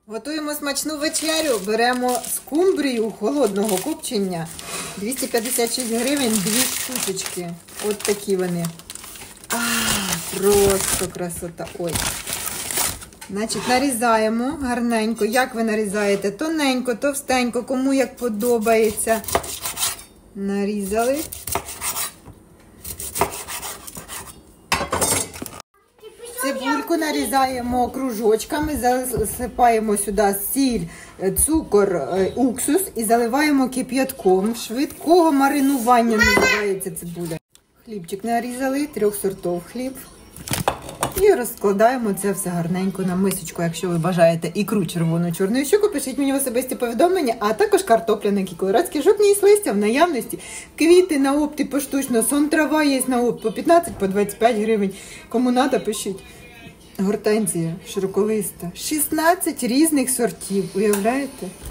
Готуємо смачну вечерю. Беремо скумбрію холодного копчення. 256 гривень, 2 штучки. От такі вони. Просто красота. Ой. Значить, нарізаємо гарненько. Як ви нарізаєте? Тоненько, товстенько, кому як подобається. Нарізали. Цибульку нарізаємо кружочками, засипаємо сюди сіль, цукор, уксус і заливаємо кип'ятком. Швидкого маринування називається цибуля. Хлібчик нарізали, 3 сортів хліб. І розкладаємо це все гарненько на мисочку. Якщо ви бажаєте ікру червону, чорну щуку, пишіть мені в особисті повідомлення, а також картопляник і колорадський жовтні з листя в наявності. Квіти на опті поштучно, сон трава є на опт по 15, по 25 гривень. Кому треба, пишіть. Гортензія широколиста. 16 різних сортів, уявляєте?